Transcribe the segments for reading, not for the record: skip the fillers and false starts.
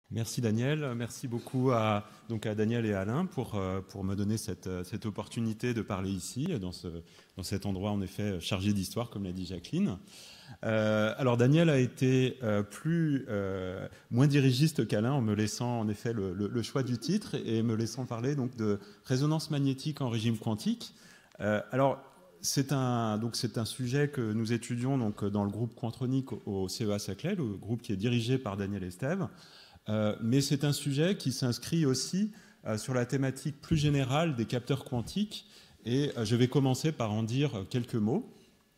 Merci Daniel, merci beaucoup à Daniel et à Alain pour me donner cette opportunité de parler ici, dans cet endroit en effet chargé d'histoire, comme l'a dit Jacqueline. Alors Daniel a été moins dirigiste qu'Alain en me laissant en effet le choix du titre et me laissant parler donc de résonance magnétique en régime quantique. Alors c'est un sujet que nous étudions donc dans le groupe Quantronic au CEA Saclay, le groupe qui est dirigé par Daniel Estève. Mais c'est un sujet qui s'inscrit aussi sur la thématique plus générale des capteurs quantiques et je vais commencer par en dire quelques mots.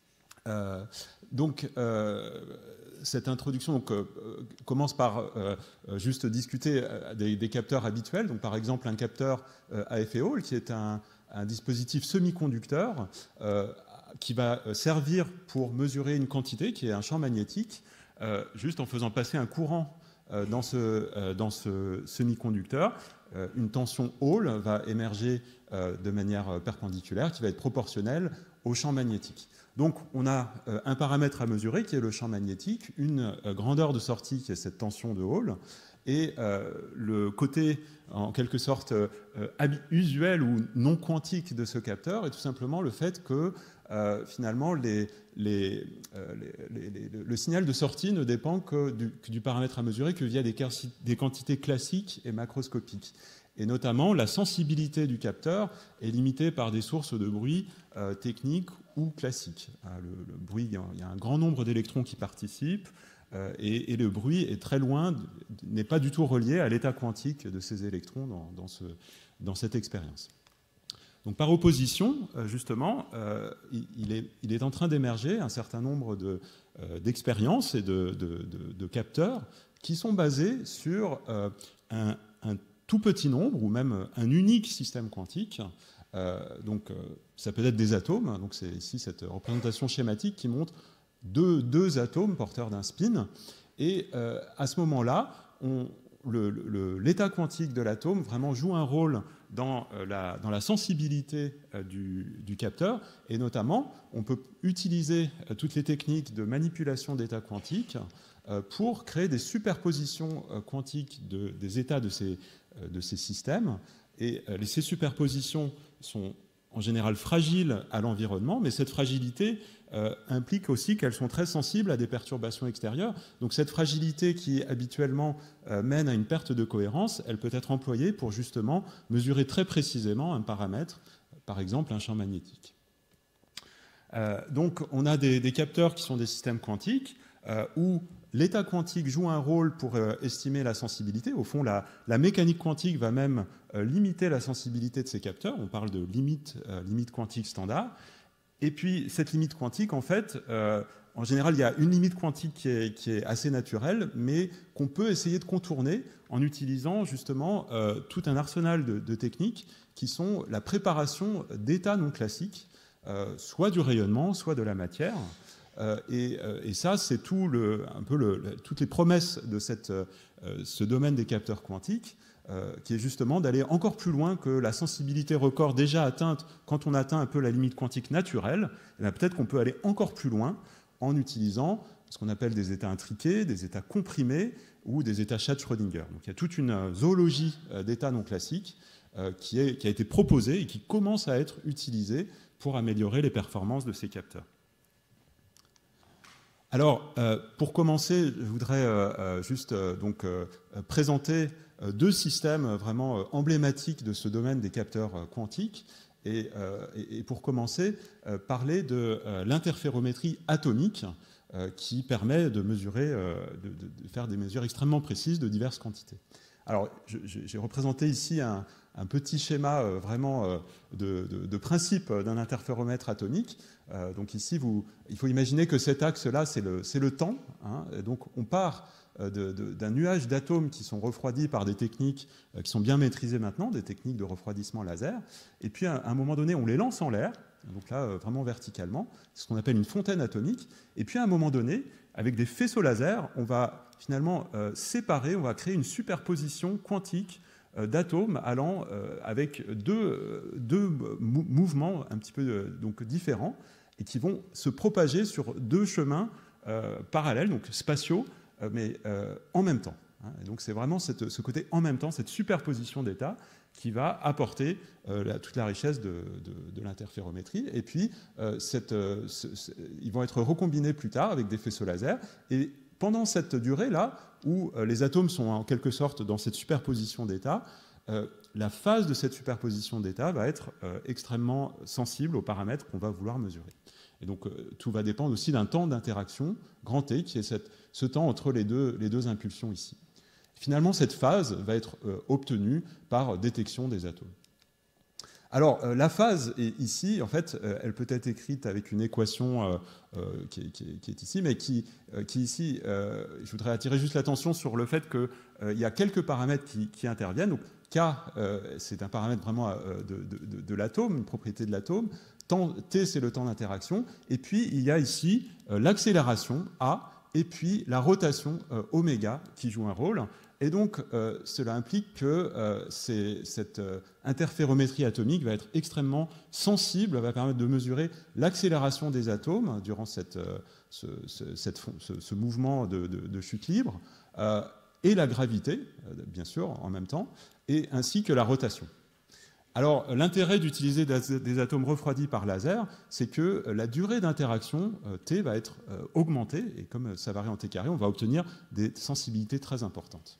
Cette introduction commence par juste discuter des capteurs habituels. Donc, par exemple, un capteur AF et Hall, qui est un dispositif semi-conducteur qui va servir pour mesurer une quantité, qui est un champ magnétique, juste en faisant passer un courant dans ce semi-conducteur. Une tension Hall va émerger de manière perpendiculaire qui va être proportionnelle au champ magnétique. Donc on a un paramètre à mesurer qui est le champ magnétique, une grandeur de sortie qui est cette tension de Hall, et le côté en quelque sorte usuel ou non quantique de ce capteur est tout simplement le fait que finalement le signal de sortie ne dépend que du paramètre à mesurer que via des quantités classiques et macroscopiques. Et notamment, la sensibilité du capteur est limitée par des sources de bruit techniques ou classiques. Le bruit, il y a un grand nombre d'électrons qui participent et le bruit est très loin, n'est pas du tout relié à l'état quantique de ces électrons dans cette expérience. Donc, par opposition, justement, il est en train d'émerger un certain nombre d'expériences et de capteurs qui sont basés sur un tout petit nombre ou même un unique système quantique. Ça peut être des atomes. Donc, c'est ici cette représentation schématique qui montre deux atomes porteurs d'un spin. Et à ce moment-là, l'état quantique de l'atome vraiment joue un rôle dans la sensibilité du capteur. Et notamment, on peut utiliser toutes les techniques de manipulation d'état quantique pour créer des superpositions quantiques des états de ces systèmes. Et ces superpositions sont en général fragiles à l'environnement, mais cette fragilité implique aussi qu'elles sont très sensibles à des perturbations extérieures. Donc cette fragilité qui habituellement mène à une perte de cohérence, elle peut être employée pour justement mesurer très précisément un paramètre, par exemple un champ magnétique. Donc on a des capteurs qui sont des systèmes quantiques où l'état quantique joue un rôle pour estimer la sensibilité. Au fond, la mécanique quantique va même limiter la sensibilité de ces capteurs. On parle de limite quantique standard. Et puis, cette limite quantique, en fait, en général, il y a une limite quantique qui est assez naturelle, mais qu'on peut essayer de contourner en utilisant justement tout un arsenal de techniques qui sont la préparation d'états non classiques, soit du rayonnement, soit de la matière. Et ça, c'est toutes les promesses de ce domaine des capteurs quantiques, qui est justement d'aller encore plus loin que la sensibilité record déjà atteinte quand on atteint un peu la limite quantique naturelle. Peut-être qu'on peut aller encore plus loin en utilisant ce qu'on appelle des états intriqués, des états comprimés ou des états Schrödinger. Donc il y a toute une zoologie d'états non classiques qui a été proposée et qui commence à être utilisée pour améliorer les performances de ces capteurs. Alors, pour commencer, je voudrais juste présenter deux systèmes vraiment emblématiques de ce domaine des capteurs quantiques. Et pour commencer, parler de l'interférométrie atomique qui permet de faire des mesures extrêmement précises de diverses quantités. Alors, j'ai représenté ici un petit schéma vraiment de principe d'un interféromètre atomique. Donc ici, il faut imaginer que cet axe-là, c'est le temps. Hein, donc on part d'un nuage d'atomes qui sont refroidis par des techniques qui sont bien maîtrisées maintenant, des techniques de refroidissement laser. Et puis à un moment donné, on les lance en l'air, donc là vraiment verticalement, ce qu'on appelle une fontaine atomique. Et puis à un moment donné, avec des faisceaux laser, on va finalement séparer, on va créer une superposition quantique d'atomes allant avec deux mouvements un petit peu donc différents et qui vont se propager sur deux chemins parallèles, donc spatiaux, mais en même temps. hein. Et donc c'est vraiment ce côté en même temps, cette superposition d'états qui va apporter toute la richesse de l'interférométrie. Et puis, ils vont être recombinés plus tard avec des faisceaux laser. Et pendant cette durée-là, où les atomes sont en quelque sorte dans cette superposition d'états, la phase de cette superposition d'états va être extrêmement sensible aux paramètres qu'on va vouloir mesurer. Et donc, tout va dépendre aussi d'un temps d'interaction, grand T, qui est ce temps entre les deux impulsions ici. Finalement, cette phase va être obtenue par détection des atomes. Alors, la phase est ici, en fait, elle peut être écrite avec une équation qui est ici, mais qui ici, je voudrais attirer juste l'attention sur le fait qu'il y a quelques paramètres qui interviennent. Donc, K, c'est un paramètre vraiment de l'atome, une propriété de l'atome. T, c'est le temps d'interaction. Et puis, il y a ici l'accélération, A, et puis la rotation, oméga, qui joue un rôle. Et donc, cela implique que cette interférométrie atomique va être extrêmement sensible, va permettre de mesurer l'accélération des atomes durant ce mouvement de chute libre, et la gravité, bien sûr, en même temps, et ainsi que la rotation. Alors, l'intérêt d'utiliser des atomes refroidis par laser, c'est que la durée d'interaction, T, va être augmentée, et comme ça varie en T carré, on va obtenir des sensibilités très importantes.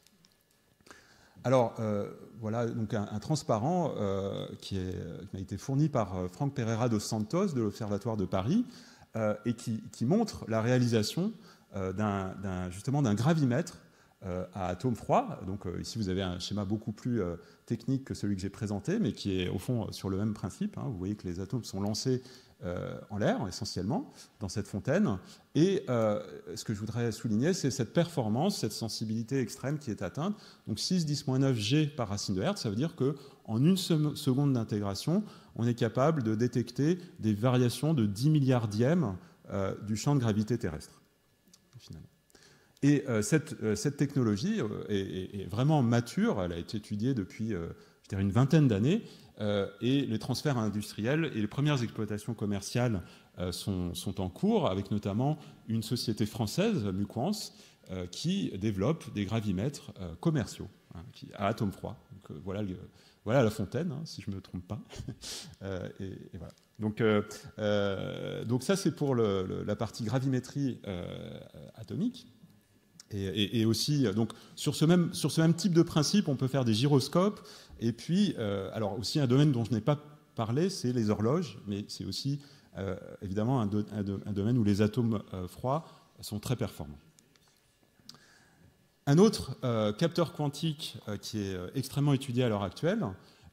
Alors, voilà donc un transparent qui m'a été fourni par Franck Pereira dos Santos de l'Observatoire de Paris et qui montre la réalisation justement d'un gravimètre à atomes froids. Donc ici, vous avez un schéma beaucoup plus technique que celui que j'ai présenté, mais qui est au fond sur le même principe, hein. Vous voyez que les atomes sont lancés en l'air, essentiellement, dans cette fontaine. Et ce que je voudrais souligner, c'est cette performance, cette sensibilité extrême qui est atteinte. Donc 6-10-9 G par racine de Hertz, ça veut dire qu'en une seconde d'intégration, on est capable de détecter des variations de 10 milliardièmes du champ de gravité terrestre, finalement. Et cette technologie est vraiment mature, elle a été étudiée depuis je dirais une vingtaine d'années, et les transferts industriels et les premières exploitations commerciales sont en cours, avec notamment une société française, Muquance, qui développe des gravimètres commerciaux, hein, à atomes froids. Donc, voilà la fontaine, hein, si je ne me trompe pas. Et voilà. Donc ça, c'est pour la partie gravimétrie atomique. Et aussi, donc, sur ce même type de principe, on peut faire des gyroscopes. Et puis, alors aussi un domaine dont je n'ai pas parlé, c'est les horloges, mais c'est aussi évidemment un domaine où les atomes froids sont très performants. Un autre capteur quantique qui est extrêmement étudié à l'heure actuelle,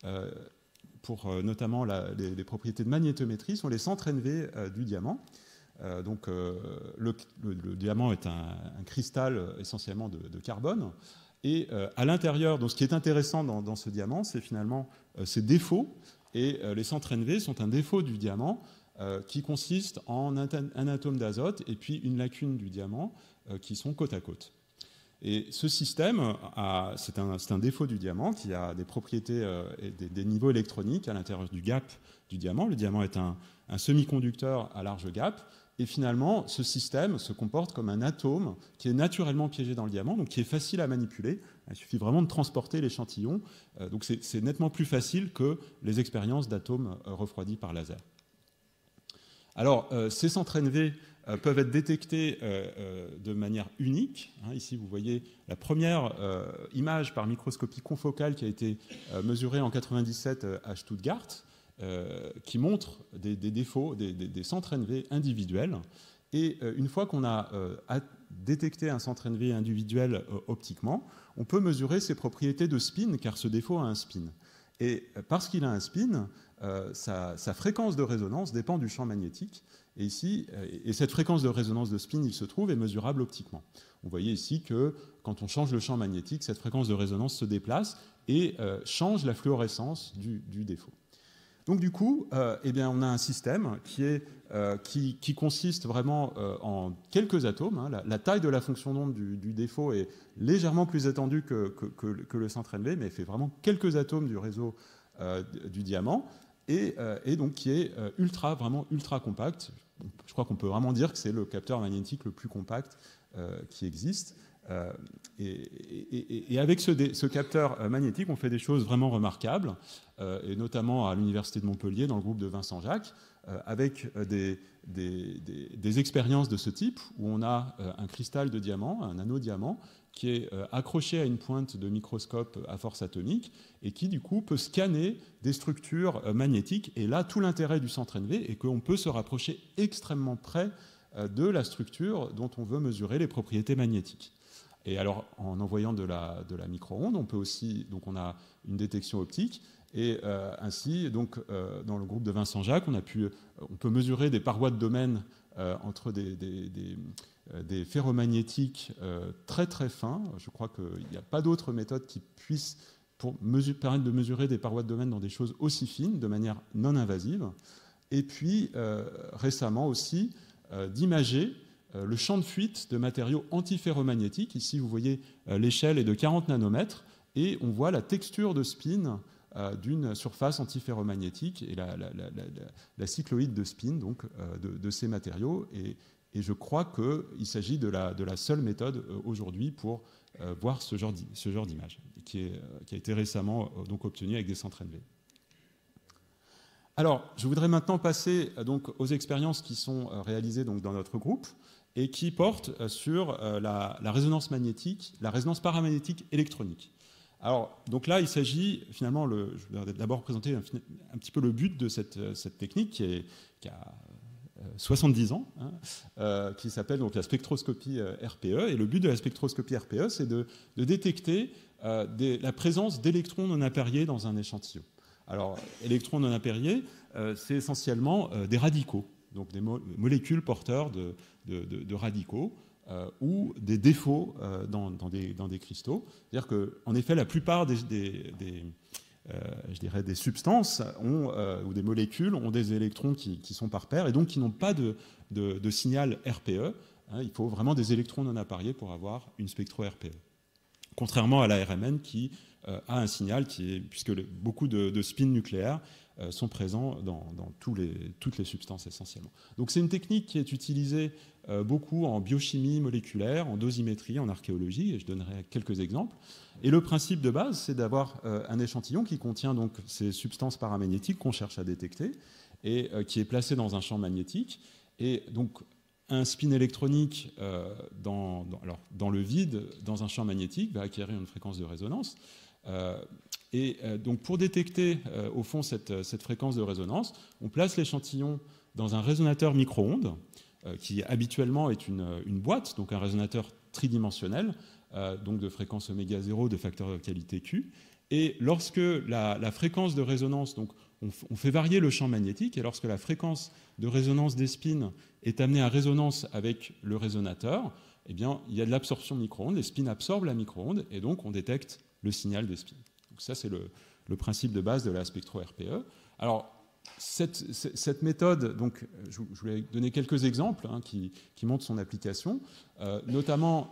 pour notamment les propriétés de magnétométrie, sont les centres NV du diamant. Donc, le diamant est un cristal essentiellement de carbone. Et à l'intérieur, donc ce qui est intéressant dans ce diamant, c'est finalement ses défauts. Et les centres NV sont un défaut du diamant qui consiste en un atome d'azote et puis une lacune du diamant qui sont côte à côte. Et ce système, c'est un défaut du diamant qui a des propriétés et des niveaux électroniques à l'intérieur du gap du diamant. Le diamant est un semi-conducteur à large gap. Et finalement, ce système se comporte comme un atome qui est naturellement piégé dans le diamant, donc qui est facile à manipuler. Il suffit vraiment de transporter l'échantillon. Donc c'est nettement plus facile que les expériences d'atomes refroidis par laser. Alors, ces centres NV peuvent être détectés de manière unique. Ici, vous voyez la première image par microscopie confocale qui a été mesurée en 1997 à Stuttgart, qui montre des défauts des centres NV individuels. Et une fois qu'on a détecté un centre NV individuel optiquement, on peut mesurer ses propriétés de spin, car ce défaut a un spin. Et parce qu'il a un spin, sa fréquence de résonance dépend du champ magnétique. Et ici, cette fréquence de résonance de spin, il se trouve, est mesurable optiquement. Vous voyez ici que quand on change le champ magnétique, cette fréquence de résonance se déplace et change la fluorescence du défaut. Donc du coup, eh bien, on a un système qui consiste vraiment en quelques atomes. Hein. La taille de la fonction d'onde du défaut est légèrement plus étendue que le centre NV, mais fait vraiment quelques atomes du réseau du diamant, et donc qui est vraiment ultra compact. Je crois qu'on peut vraiment dire que c'est le capteur magnétique le plus compact qui existe. Et avec ce capteur magnétique, on fait des choses vraiment remarquables, et notamment à l'Université de Montpellier, dans le groupe de Vincent Jacques, avec des expériences de ce type, où on a un cristal de diamant, un anneau diamant, qui est accroché à une pointe de microscope à force atomique, et qui, du coup, peut scanner des structures magnétiques. Et là, tout l'intérêt du centre NV est qu'on peut se rapprocher extrêmement près de la structure dont on veut mesurer les propriétés magnétiques. Et alors, en envoyant de la micro-onde, on peut aussi, donc on a une détection optique, et ainsi, donc, dans le groupe de Vincent Jacques, on peut mesurer des parois de domaine entre des ferromagnétiques très très fins. Je crois qu'il n'y a pas d'autre méthode qui puisse permettre de mesurer des parois de domaine dans des choses aussi fines, de manière non invasive. Et puis, récemment aussi, d'imager le champ de fuite de matériaux antiferromagnétiques. Ici, vous voyez, l'échelle est de 40 nanomètres, et on voit la texture de spin d'une surface antiferromagnétique et la cycloïde de spin donc, de ces matériaux. Et je crois qu'il s'agit de la seule méthode aujourd'hui pour voir ce genre d'image, qui a été récemment donc, obtenue avec des centres NV. Alors, je voudrais maintenant passer donc, aux expériences qui sont réalisées donc, dans notre groupe et qui portent sur la résonance magnétique, la résonance paramagnétique électronique. Alors, donc là, il s'agit finalement, je vais d'abord présenter un petit peu le but de cette technique qui a 70 ans, hein, qui s'appelle donc la spectroscopie RPE. Et le but de la spectroscopie RPE, c'est de détecter la présence d'électrons non appariés dans un échantillon. Alors, électrons non appariés, c'est essentiellement des radicaux, donc des molécules porteurs de radicaux, ou des défauts dans des cristaux. C'est-à-dire qu'en effet, la plupart des substances ou des molécules ont des électrons qui sont par paire et donc qui n'ont pas de signal RPE. Hein, il faut vraiment des électrons non appariés pour avoir une spectro-RPE. Contrairement à la RMN qui a un signal puisque beaucoup de spins nucléaires sont présents dans toutes les substances essentiellement. Donc c'est une technique qui est utilisée beaucoup en biochimie moléculaire, en dosimétrie, en archéologie, et je donnerai quelques exemples. Et le principe de base, c'est d'avoir un échantillon qui contient donc ces substances paramagnétiques qu'on cherche à détecter et qui est placé dans un champ magnétique. Et donc un spin électronique dans le vide, dans un champ magnétique, va acquérir une fréquence de résonance. Donc pour détecter au fond cette fréquence de résonance, on place l'échantillon dans un résonateur micro-ondes qui habituellement est une boîte, donc un résonateur tridimensionnel, donc de fréquence oméga 0 de facteur de qualité Q. Et lorsque la fréquence de résonance, donc on fait varier le champ magnétique, et lorsque la fréquence de résonance des spins est amenée à résonance avec le résonateur, eh bien, il y a de l'absorption micro-ondes, les spins absorbent la micro-onde, et donc on détecte le signal des spins. Donc ça, c'est le principe de base de la spectro-RPE. Alors, cette méthode, donc, je voulais donner quelques exemples qui montrent son application. Notamment,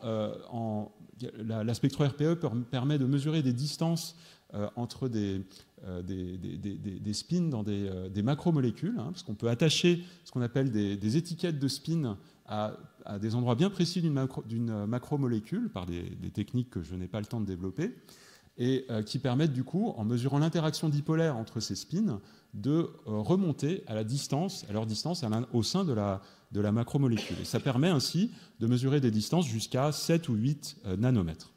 la spectro-RPE permet de mesurer des distances entre des spins dans des macromolécules, parce qu'on peut attacher ce qu'on appelle des étiquettes de spins à des endroits bien précis d'une macromolécule par des techniques que je n'ai pas le temps de développer, et qui permettent du coup, en mesurant l'interaction dipolaire entre ces spins, de remonter à leur distance au sein de la macromolécule. Et ça permet ainsi de mesurer des distances jusqu'à 7 ou 8 nanomètres.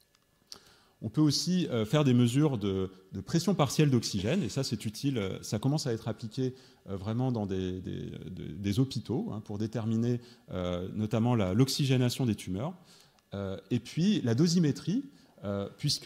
On peut aussi faire des mesures de pression partielle d'oxygène, et ça c'est utile, ça commence à être appliqué vraiment dans des hôpitaux pour déterminer notamment l'oxygénation des tumeurs. Et puis la dosimétrie, puisque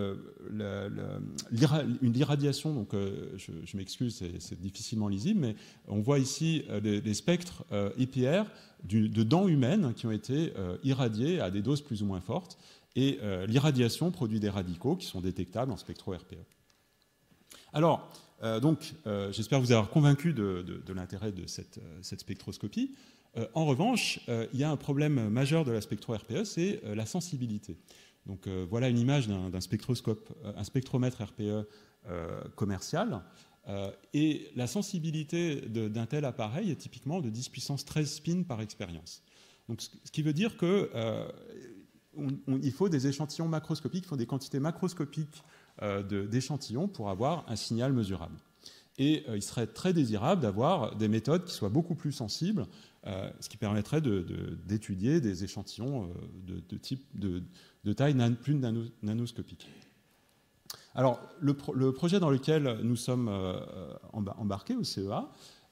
l'irradiation, donc je m'excuse, c'est difficilement lisible, mais on voit ici des spectres EPR de dents humaines qui ont été irradiées à des doses plus ou moins fortes, et l'irradiation produit des radicaux qui sont détectables en spectro-RPE. Alors, j'espère vous avoir convaincu de l'intérêt de cette spectroscopie. En revanche, il y a un problème majeur de la spectro-RPE, c'est la sensibilité. Donc voilà une image d'un spectroscope, un spectromètre RPE commercial. Et la sensibilité d'un tel appareil est typiquement de 10 puissance 13 spins par expérience. Donc, ce qui veut dire que il faut des échantillons macroscopiques, il faut des quantités macroscopiques d'échantillons pour avoir un signal mesurable. Et il serait très désirable d'avoir des méthodes qui soient beaucoup plus sensibles, ce qui permettrait d'étudier des échantillons de taille plus nanoscopique. Alors, le projet dans lequel nous sommes embarqués au CEA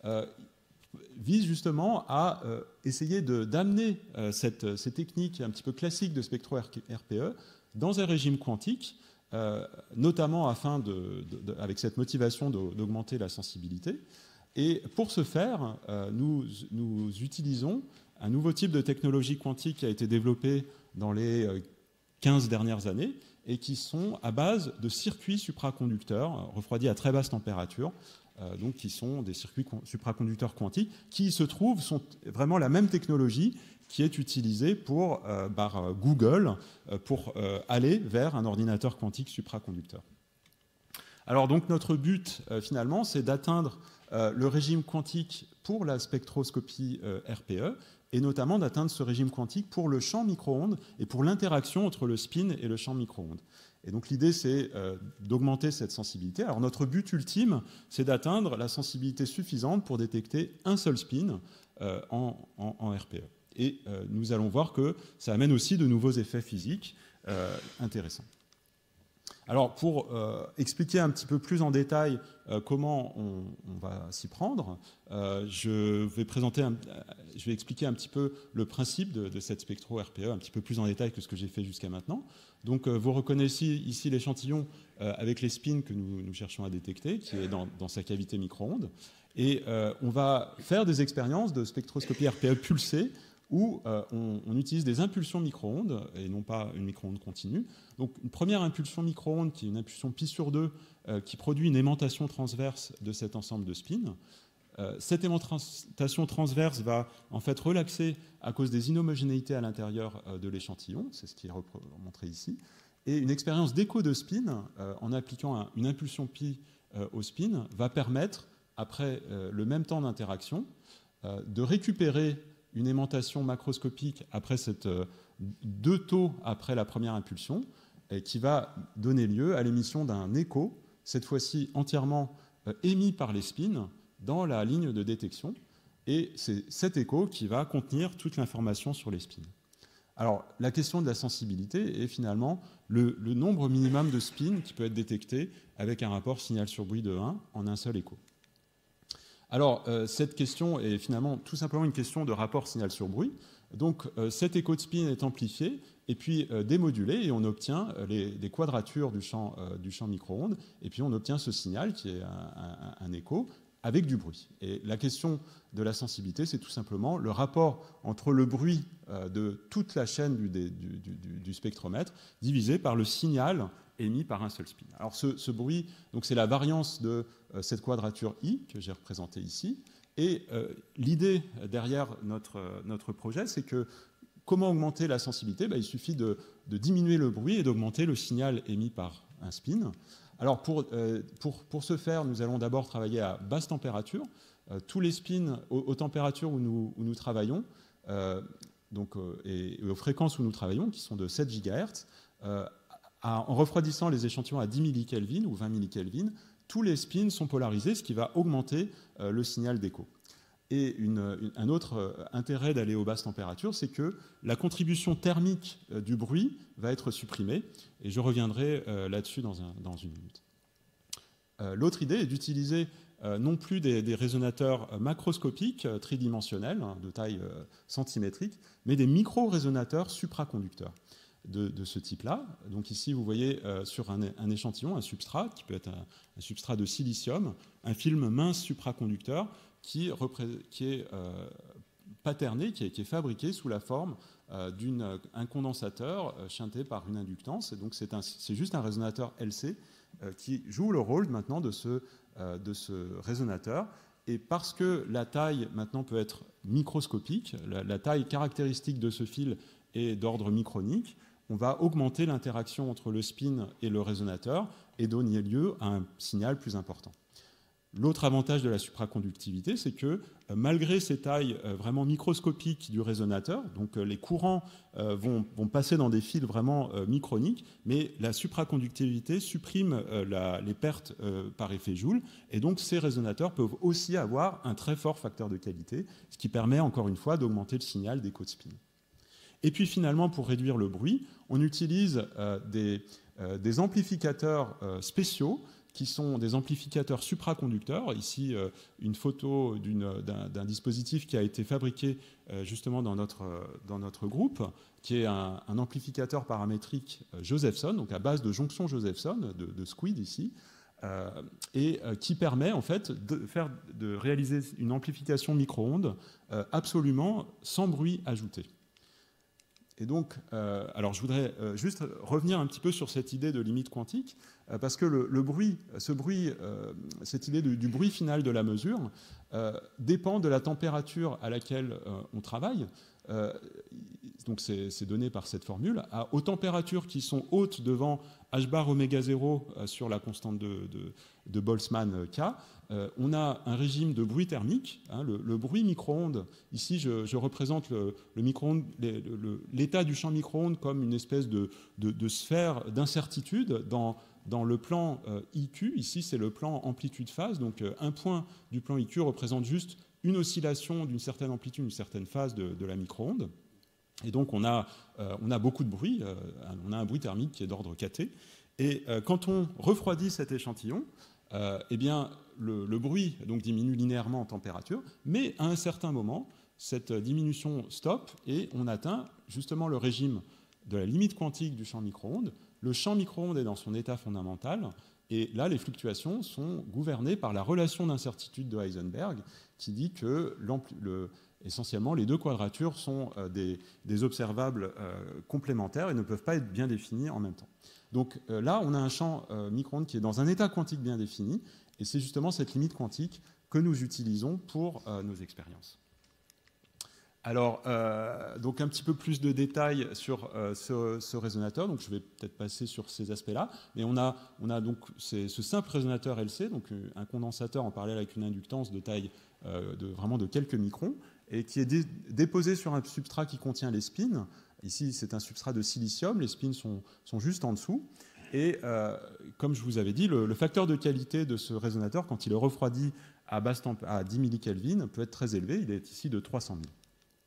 vise justement à essayer d'amener ces techniques un petit peu classiques de spectro-RPE dans un régime quantique, notamment avec cette motivation d'augmenter la sensibilité. Et pour ce faire, nous utilisons un nouveau type de technologie quantique qui a été développé dans les 15 dernières années et qui sont à base de circuits supraconducteurs refroidis à très basse température, donc qui sont des circuits supraconducteurs quantiques qui se trouvent sont vraiment la même technologie qui est utilisée par Google pour aller vers un ordinateur quantique supraconducteur. Alors donc notre but finalement c'est d'atteindre le régime quantique pour la spectroscopie RPE et notamment d'atteindre ce régime quantique pour le champ micro-ondes et pour l'interaction entre le spin et le champ micro-ondes. Et donc l'idée, c'est d'augmenter cette sensibilité. Alors notre but ultime, c'est d'atteindre la sensibilité suffisante pour détecter un seul spin en RPE. Et nous allons voir que ça amène aussi de nouveaux effets physiques intéressants. Alors pour expliquer un petit peu plus en détail comment on va s'y prendre, je vais expliquer un petit peu le principe de cette spectro-RPE un petit peu plus en détail que ce que j'ai fait jusqu'à maintenant. Donc vous reconnaissez ici l'échantillon avec les spins que nous cherchons à détecter, qui est dans sa cavité micro-ondes. Et on va faire des expériences de spectroscopie RPE pulsée où on utilise des impulsions micro-ondes et non pas une micro-onde continue. Donc une première impulsion micro-ondes qui est une impulsion pi sur 2 qui produit une aimantation transverse de cet ensemble de spins. Cette aimantation transverse va en fait relaxer à cause des inhomogénéités à l'intérieur de l'échantillon, c'est ce qui est montré ici. Et une expérience d'écho de spin en appliquant une impulsion pi au spin va permettre, après le même temps d'interaction, de récupérer une aimantation macroscopique après deux taux après la première impulsion, qui va donner lieu à l'émission d'un écho, cette fois-ci entièrement émis par les spins dans la ligne de détection. Et c'est cet écho qui va contenir toute l'information sur les spins. Alors, la question de la sensibilité est finalement le nombre minimum de spins qui peut être détecté avec un rapport signal sur bruit de 1 en un seul écho. Alors, cette question est finalement tout simplement une question de rapport signal sur bruit. Donc, cet écho de spin est amplifié et puis démodulé et on obtient des quadratures du champ micro-ondes et puis on obtient ce signal qui est un écho avec du bruit. Et la question de la sensibilité, c'est tout simplement le rapport entre le bruit de toute la chaîne du spectromètre divisé par le signal émis par un seul spin. Alors ce bruit, c'est la variance de cette quadrature I que j'ai représentée ici. Et l'idée derrière notre projet, c'est que comment augmenter la sensibilité ? Il suffit de diminuer le bruit et d'augmenter le signal émis par un spin. Alors pour ce faire, nous allons d'abord travailler à basse température. Tous les spins aux températures où nous travaillons, et aux fréquences où nous travaillons, qui sont de 7 GHz, en refroidissant les échantillons à 10 millikelvin ou 20 millikelvin, tous les spins sont polarisés, ce qui va augmenter le signal d'écho. Et un autre intérêt d'aller aux basses températures, c'est que la contribution thermique du bruit va être supprimée, et je reviendrai là-dessus dans une minute. L'autre idée est d'utiliser non plus des résonateurs macroscopiques tridimensionnels, de taille centimétrique, mais des micro-résonateurs supraconducteurs de ce type-là. Donc ici, vous voyez sur un échantillon, un substrat, qui peut être un substrat de silicium, un film mince supraconducteur qui est paterné, qui est fabriqué sous la forme d'un condensateur shunté par une inductance. Et donc c'est juste un résonateur LC qui joue le rôle maintenant de ce résonateur. Et parce que la taille maintenant peut être microscopique, la taille caractéristique de ce fil est d'ordre micronique, on va augmenter l'interaction entre le spin et le résonateur et donner lieu à un signal plus important. L'autre avantage de la supraconductivité, c'est que malgré ces tailles vraiment microscopiques du résonateur, donc les courants vont passer dans des fils vraiment microniques, mais la supraconductivité supprime les pertes par effet Joule, et donc ces résonateurs peuvent aussi avoir un très fort facteur de qualité, ce qui permet encore une fois d'augmenter le signal d'écho de spin. Et puis finalement, pour réduire le bruit, on utilise des amplificateurs spéciaux, qui sont des amplificateurs supraconducteurs. Ici, une photo d'un dispositif qui a été fabriqué justement dans notre groupe, qui est un amplificateur paramétrique Josephson, donc à base de jonction Josephson, de Squid ici, et qui permet en fait de réaliser une amplification micro-ondes absolument sans bruit ajouté. Et donc, alors je voudrais juste revenir un petit peu sur cette idée de limite quantique, parce que le bruit, cette idée du bruit final de la mesure dépend de la température à laquelle on travaille. Donc c'est donné par cette formule. Aux températures qui sont hautes devant h bar oméga 0 sur la constante de Boltzmann K, on a un régime de bruit thermique, le bruit micro-ondes. Ici, je représente le micro-ondes, l'état du champ micro-ondes comme une espèce de sphère d'incertitude dans le plan IQ. Ici, c'est le plan amplitude-phase. Donc, un point du plan IQ représente juste une oscillation d'une certaine amplitude, d'une certaine phase de la micro-onde. Et donc, on a beaucoup de bruit. On a un bruit thermique qui est d'ordre kT. Et quand on refroidit cet échantillon, eh bien, le bruit donc, diminue linéairement en température, mais à un certain moment, cette diminution stoppe et on atteint justement le régime de la limite quantique du champ micro-ondes. Le champ micro-ondes est dans son état fondamental, et là, les fluctuations sont gouvernées par la relation d'incertitude de Heisenberg, qui dit que essentiellement, les deux quadratures sont des observables complémentaires et ne peuvent pas être bien définis en même temps. Donc là, on a un champ micro-ondes qui est dans un état quantique bien défini, et c'est justement cette limite quantique que nous utilisons pour nos expériences. Alors, donc un petit peu plus de détails sur ce résonateur. Donc, je vais peut-être passer sur ces aspects-là. Mais on a donc ce simple résonateur LC, donc un condensateur en parallèle avec une inductance de taille vraiment de quelques microns, et qui est déposé sur un substrat qui contient les spins. Ici, c'est un substrat de silicium. Les spins sont juste en dessous. Et comme je vous avais dit, le facteur de qualité de ce résonateur, quand il est refroidi à 10 millikelvin, peut être très élevé. Il est ici de 300 000.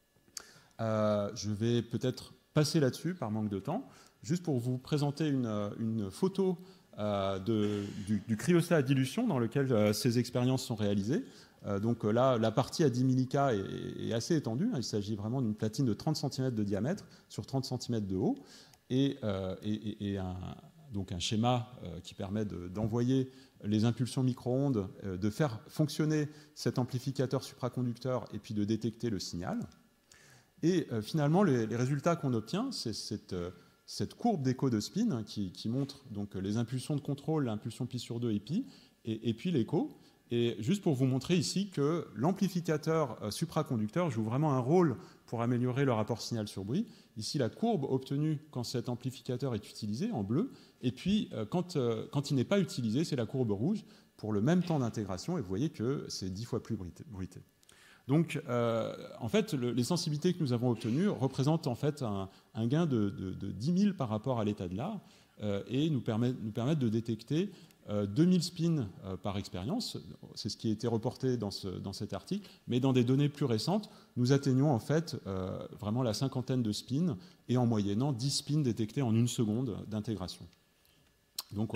Je vais peut-être passer là-dessus par manque de temps, juste pour vous présenter une photo du cryostat à dilution dans lequel ces expériences sont réalisées. Donc là, la partie à 10 millK est assez étendue. Il s'agit vraiment d'une platine de 30 cm de diamètre sur 30 cm de haut et donc un schéma qui permet d'envoyer les impulsions micro-ondes, de faire fonctionner cet amplificateur supraconducteur et puis de détecter le signal. Et finalement, les résultats qu'on obtient, c'est cette courbe d'écho de spin qui montre donc les impulsions de contrôle, l'impulsion pi sur 2 et pi, et puis l'écho. Et juste pour vous montrer ici que l'amplificateur supraconducteur joue vraiment un rôle pour améliorer le rapport signal sur bruit. Ici, la courbe obtenue quand cet amplificateur est utilisé, en bleu, et puis quand il n'est pas utilisé, c'est la courbe rouge pour le même temps d'intégration, et vous voyez que c'est 10 fois plus bruité. Donc, en fait, les sensibilités que nous avons obtenues représentent en fait un gain de 10 000 par rapport à l'état de l'art et nous permettent de détecter 2000 spins par expérience. C'est ce qui a été reporté dans cet article. Mais dans des données plus récentes, nous atteignons en fait vraiment la cinquantaine de spins et en moyennant 10 spins détectés en une seconde d'intégration. Donc,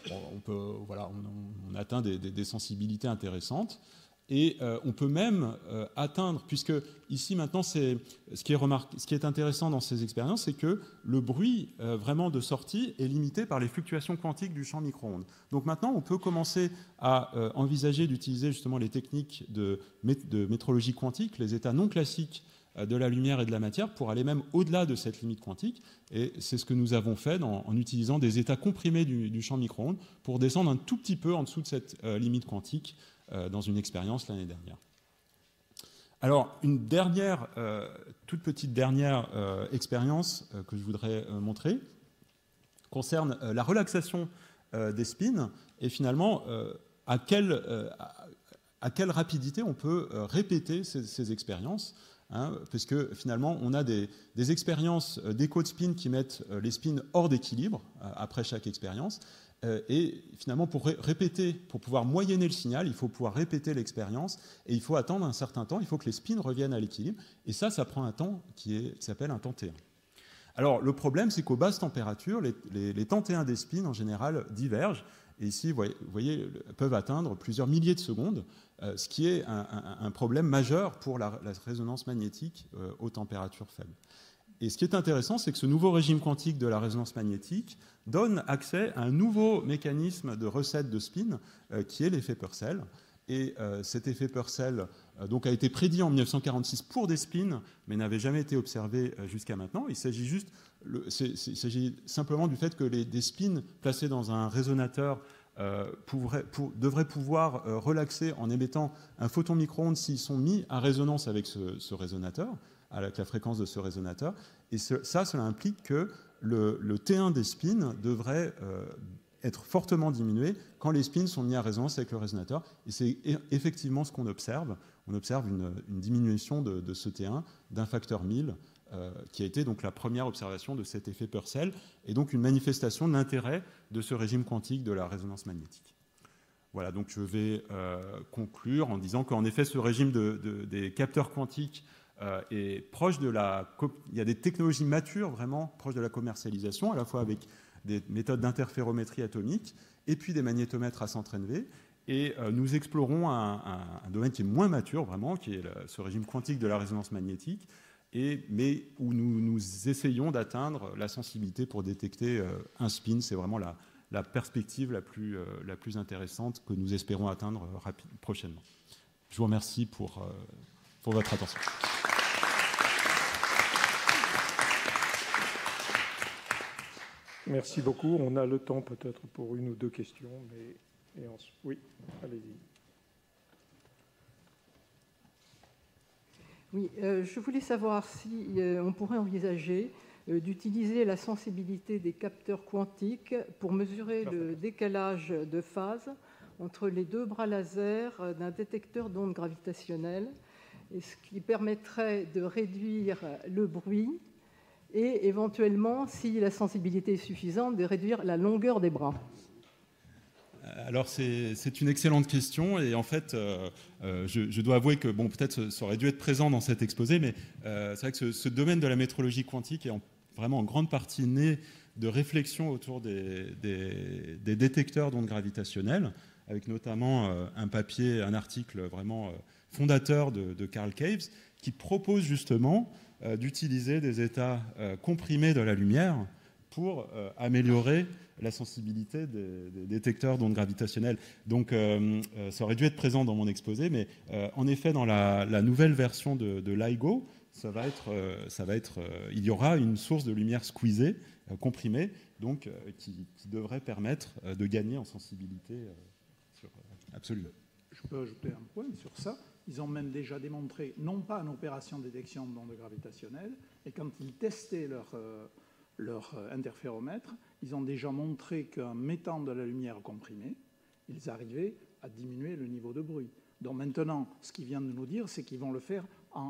on atteint des sensibilités intéressantes. Et on peut même atteindre, puisque ici maintenant, ce qui est intéressant dans ces expériences, c'est que le bruit vraiment de sortie est limité par les fluctuations quantiques du champ micro-ondes. Donc maintenant, on peut commencer à envisager d'utiliser justement les techniques de métrologie quantique, les états non classiques de la lumière et de la matière, pour aller même au-delà de cette limite quantique. Et c'est ce que nous avons fait en utilisant des états comprimés du champ micro-ondes pour descendre un tout petit peu en dessous de cette limite quantique dans une expérience l'année dernière. Alors, une toute petite dernière expérience que je voudrais montrer concerne la relaxation des spins et finalement à quelle rapidité on peut répéter ces expériences, hein, puisque finalement, on a des expériences d'écho de spin qui mettent les spins hors d'équilibre après chaque expérience. Et finalement, pour répéter, pour pouvoir moyenner le signal, il faut pouvoir répéter l'expérience et il faut attendre un certain temps, il faut que les spins reviennent à l'équilibre. Et ça prend un temps qui s'appelle un temps T1. Alors, le problème, c'est qu'aux basses températures, les temps T1 des spins, en général, divergent. Et ici, vous voyez, peuvent atteindre plusieurs milliers de secondes, ce qui est un problème majeur pour la résonance magnétique aux températures faibles. Et ce qui est intéressant, c'est que ce nouveau régime quantique de la résonance magnétique donne accès à un nouveau mécanisme de recette de spin qui est l'effet Purcell. Et cet effet Purcell donc, a été prédit en 1946 pour des spins, mais n'avait jamais été observé jusqu'à maintenant. Il s'agit simplement du fait que des spins placés dans un résonateur devraient pouvoir relaxer en émettant un photon micro-ondes s'ils sont mis à résonance avec ce résonateur, avec la fréquence de ce résonateur. Et cela implique que le T1 des spins devrait être fortement diminué quand les spins sont mis à résonance avec le résonateur. Et c'est effectivement ce qu'on observe. On observe une diminution de ce T1 d'un facteur 1000, qui a été donc la première observation de cet effet Purcell, et donc une manifestation de l'intérêt de ce régime quantique de la résonance magnétique. Voilà, donc je vais conclure en disant qu'en effet, ce régime des capteurs quantiques est proche de il y a des technologies matures vraiment proches de la commercialisation, à la fois avec des méthodes d'interférométrie atomique et puis des magnétomètres à centre NV. Et nous explorons un domaine qui est moins mature vraiment, qui est ce régime quantique de la résonance magnétique, mais où nous essayons d'atteindre la sensibilité pour détecter un spin. C'est vraiment la perspective la plus intéressante que nous espérons atteindre prochainement. Je vous remercie pour votre attention. Merci beaucoup. On a le temps peut-être pour une ou deux questions. Oui, allez-y. Oui, je voulais savoir si on pourrait envisager d'utiliser la sensibilité des capteurs quantiques pour mesurer le décalage de phase entre les deux bras laser d'un détecteur d'ondes gravitationnelles, et ce qui permettrait de réduire le bruit et éventuellement, si la sensibilité est suffisante, de réduire la longueur des bras. Alors c'est une excellente question et en fait je dois avouer que peut-être ça aurait dû être présent dans cet exposé, mais c'est vrai que ce domaine de la métrologie quantique est vraiment en grande partie né de réflexions autour des détecteurs d'ondes gravitationnelles, avec notamment un article vraiment fondateur de Carl Caves qui propose justement d'utiliser des états comprimés de la lumière pour améliorer la sensibilité des détecteurs d'ondes gravitationnelles. Donc ça aurait dû être présent dans mon exposé, mais en effet, dans la nouvelle version de LIGO, il y aura une source de lumière squeezée, comprimée, donc qui devrait permettre de gagner en sensibilité absolue. Je peux ajouter un point sur ça. Ils ont même déjà démontré, non pas en opération de détection d'ondes gravitationnelles, mais quand ils testaient leur interféromètre, ils ont déjà montré qu'en mettant de la lumière comprimée, ils arrivaient à diminuer le niveau de bruit. Donc maintenant, ce qu'ils viennent de nous dire, c'est qu'ils vont le faire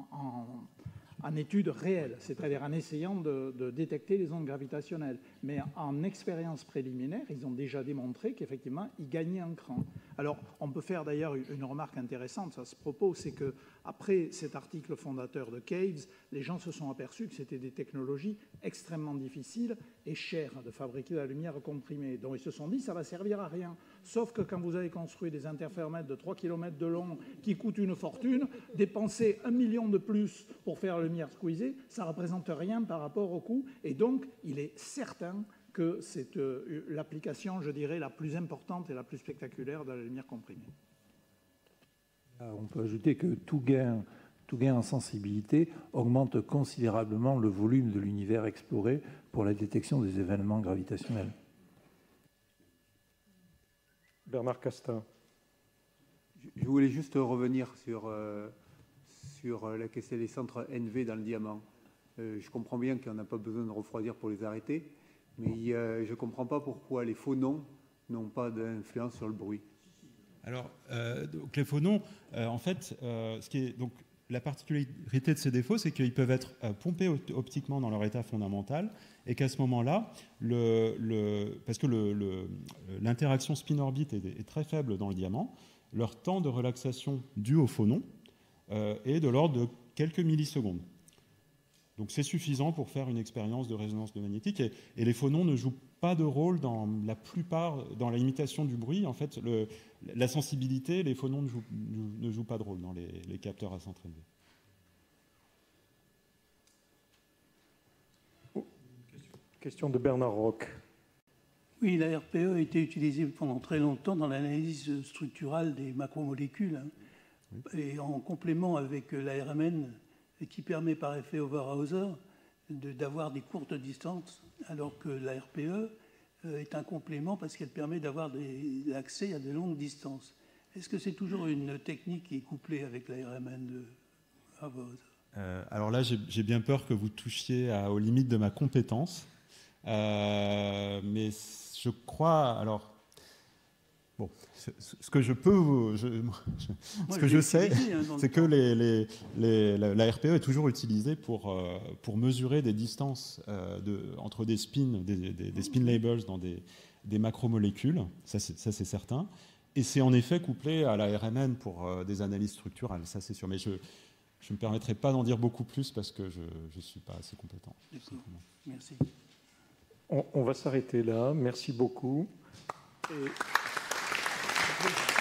en études réelles, c'est-à-dire en essayant de détecter les ondes gravitationnelles. Mais en expérience préliminaire, ils ont déjà démontré qu'effectivement, ils gagnaient un cran. Alors, on peut faire d'ailleurs une remarque intéressante à ce propos, c'est qu'après cet article fondateur de Caves, les gens se sont aperçus que c'était des technologies extrêmement difficiles et chères de fabriquer la lumière comprimée. Donc, ils se sont dit, ça va servir à rien. Sauf que quand vous avez construit des interféromètres de 3 km de long qui coûtent une fortune, dépenser 1 million de plus pour faire la lumière squeezée, ça ne représente rien par rapport au coût. Et donc, il est certain que c'est l'application, je dirais, la plus importante et la plus spectaculaire de la lumière comprimée. On peut ajouter que tout gain en sensibilité augmente considérablement le volume de l'univers exploré pour la détection des événements gravitationnels. Bernard Castin. Je voulais juste revenir sur la question des centres NV dans le diamant. Je comprends bien qu'on n'a pas besoin de refroidir pour les arrêter, mais je ne comprends pas pourquoi les phonons n'ont pas d'influence sur le bruit. Alors, donc les phonons, en fait, donc, la particularité de ces défauts, c'est qu'ils peuvent être pompés optiquement dans leur état fondamental, et qu'à ce moment-là, parce que l'interaction spin-orbite est très faible dans le diamant, leur temps de relaxation dû au phonon est de l'ordre de quelques millisecondes. Donc c'est suffisant pour faire une expérience de résonance magnétique, et les phonons ne jouent pas de rôle dans la limitation du bruit. En fait, la sensibilité, les phonons ne jouent pas de rôle dans les capteurs à centre élevé. Question de Bernard Roch. Oui, la RPE a été utilisée pendant très longtemps dans l'analyse structurale des macromolécules, et en complément avec la RMN, qui permet par effet Overhauser d'avoir des courtes distances, alors que la RPE est un complément parce qu'elle permet d'avoir l'accès à de longues distances. Est-ce que c'est toujours une technique qui est couplée avec la RMN de Overhauser? Alors là, j'ai bien peur que vous touchiez aux limites de ma compétence. Mais je crois, alors, bon, ce que je peux, ce que je sais, c'est que la RPE est toujours utilisée pour mesurer des distances entre des spins, des spin labels dans des macromolécules, ça c'est certain, et c'est en effet couplé à la RMN pour des analyses structurales, ça c'est sûr, mais je ne me permettrai pas d'en dire beaucoup plus parce que je ne suis pas assez compétent. Merci. On va s'arrêter là. Merci beaucoup. Et...